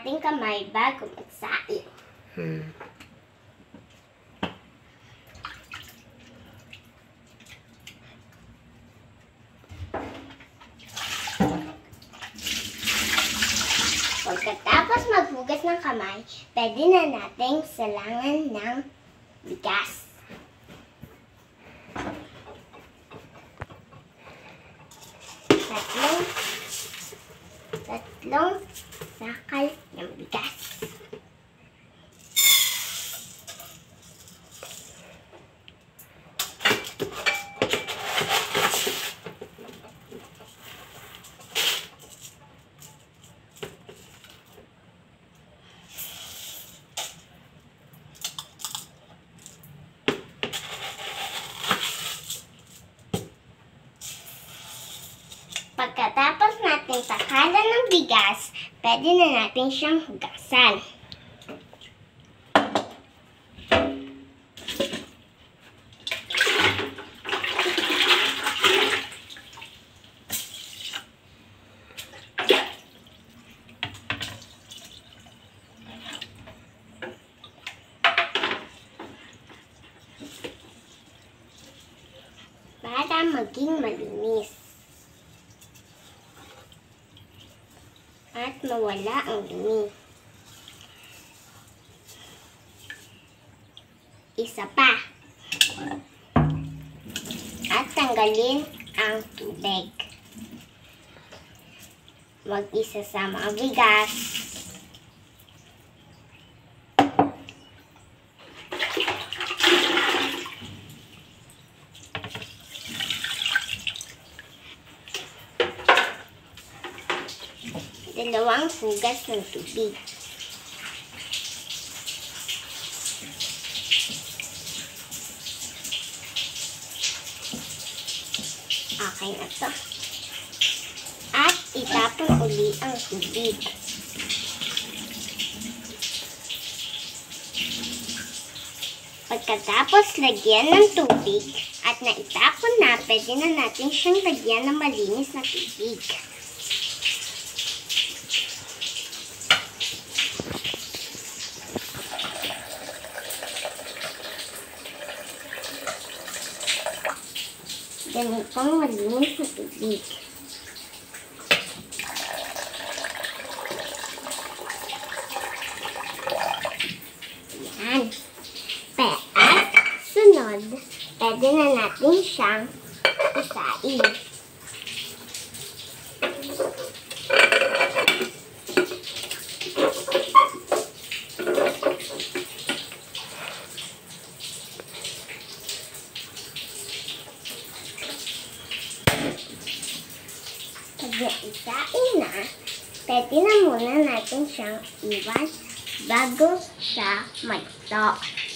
ating kamay bago magsaing. Pagkatapos maghugas ng kamay, pwede na nating salangan ng bigas. Tatlong sakal ng bigas. Pagkatapos natin sakalan ng bigas, pwede na natin siyang hugasan. Para maging malinis. At mawala ang dumi. Isa pa. At tanggalin ang tubig. Mag-isasama ang bigas. Dalawang hugas ng tubig. Okay na to. At itapon uli ang tubig. Pagkatapos lagyan ng tubig at naitapon na, pwede na natin siyang lagyan ng malinis na tubig. Ganitong malinis na tubig. Yan. At sunod, pwede na natin siyang isain. Pag isain na, pwede na muna natin siyang iwan bago siya magto.